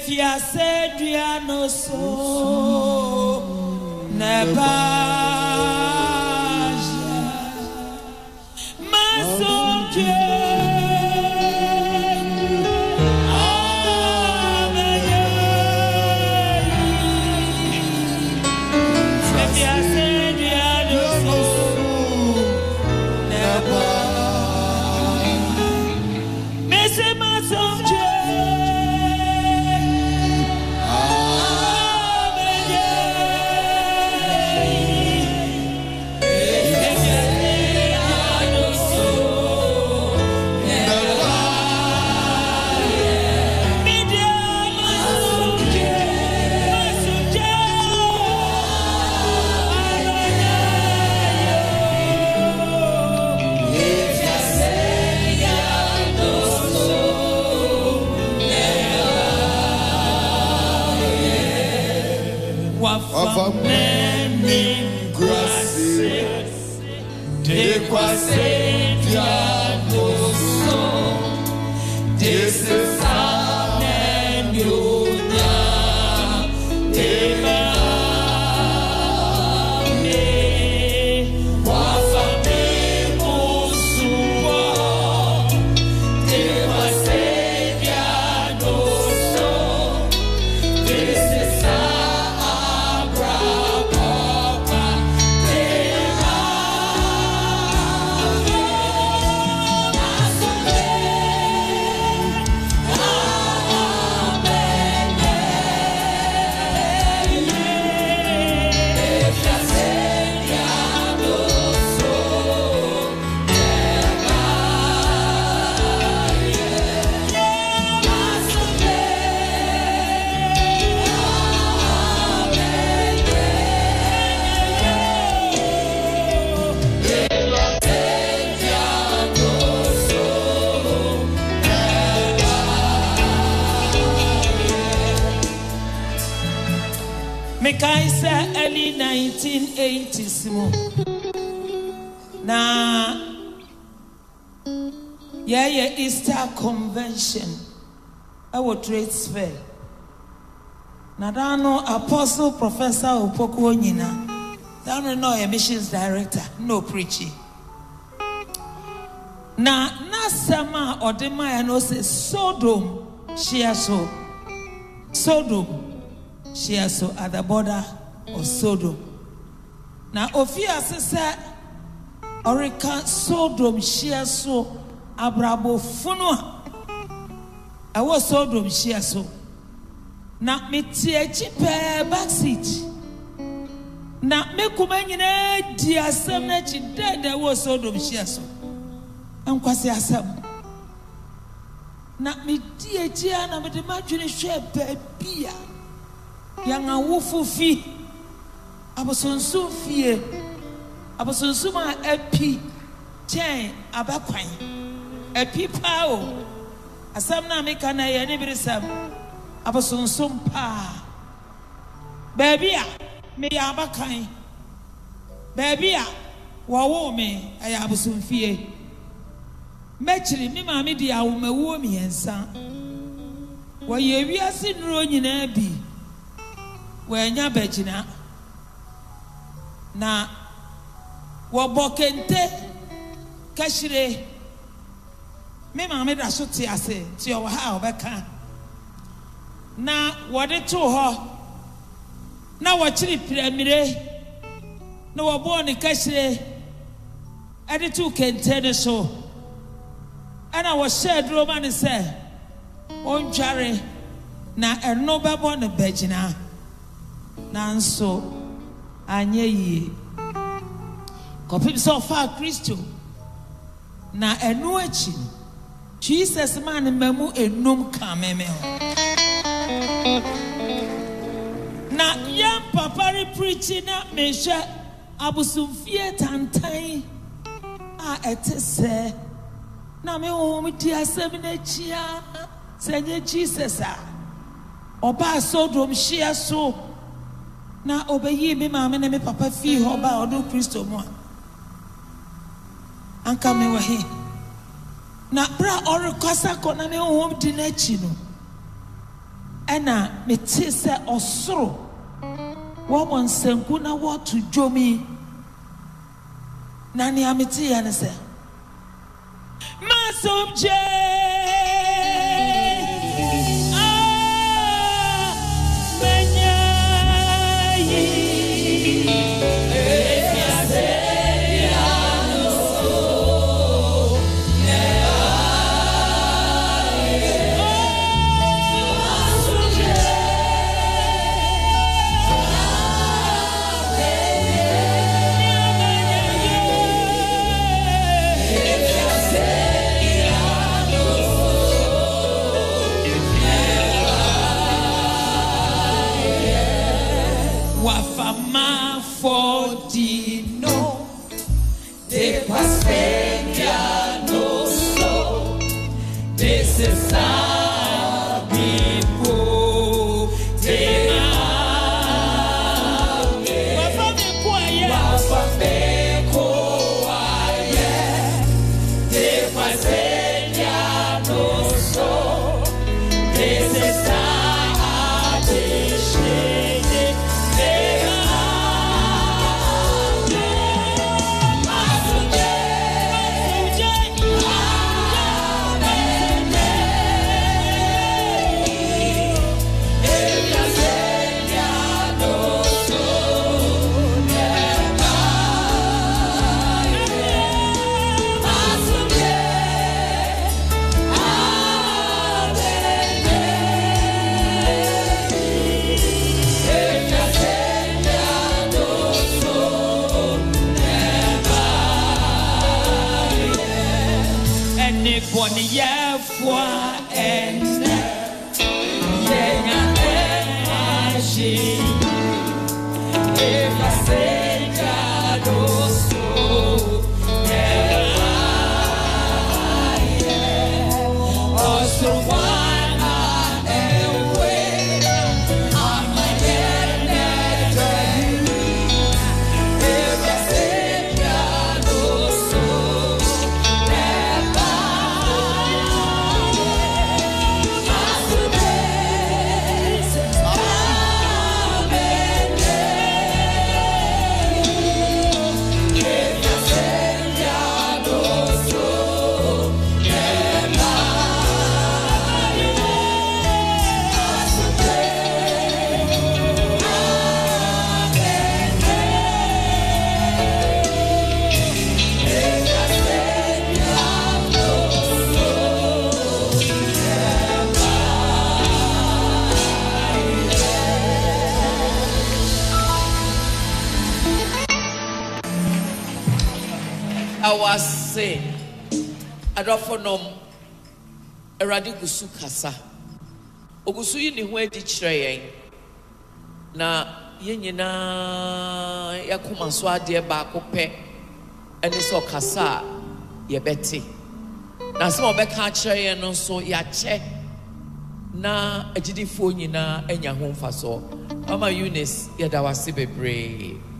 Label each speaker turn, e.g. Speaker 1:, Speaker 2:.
Speaker 1: If you said you are no so never my soul
Speaker 2: Wafa many graces, de quase diadoso, this is amen yunya, Wafa me musuwa, de quase diadoso, this is Mekaisa early 1980s mo na yeah Easter convention our trades fair na dano apostle professor Opoko nyina dano no a missions director no preaching na sama odema ya no say Sodom share so Sodom she also at the border of Sodom. Now, Ophia says, Orica Sodom, she also Abrabo Funua. I was Sodom, she also. Now, me tea cheap backseat. Now, me kumangine, dear some nature dead, there was Sodom, she also. I'm quasi asam. Now, me dear Gianna, but imagine share baby. Yang awufu fi abosonsu fie abosonsu ma epi chen abakwan epi pao asam na me kana ye ne birisam abosonsu pa baby a me ya abakan baby a wo me aya aboson fie mechiri me ma me dia wo mawo mi ensa wo ye wiase nuro nyina bi wenya bejina na wobokente kashire me ma me da so te ase ti o ha obeka na wode to ho na wo chiri piramire na wo bo ne kashire ade to kente ne so ana wo share roma ne se on jare na eno bebo ne bejina nanso anye yi kopim so fa Kristo na enu achi Jesus man mamu enum kameme na yam papari preaching na mesha abusumfie tantan a etese na me wo mi ti asem na chia senye Jesus a oba Sodom shia so na obeyi me mama na me papa fi ho ba odo Kristo mo anka me wa he na bra or kwasa ko na me ho di na chi no Ena me te se osoro wo monsenku na wo to dwomi na ne amete ya ne se masomje Wafa ma fodino de pasenia no so de sesabipo de Wafa me koaye de pasenia no so de sesabipo One year for and she if I say God also one away on my head if I say God also I was saying, Adofonom Eradi Gusu Kasa. Ogusu yi ni ho adi kyerɛ na yenyina yakoma so ade ba ko pɛ ɛne sɛ ɔkasa yɛbɛte na sɛ ɔbɛka kyerɛ yɛn no so yɛakyɛ na agidifo nyina anya ho mfa so Mama Eunice yɛda wase bebree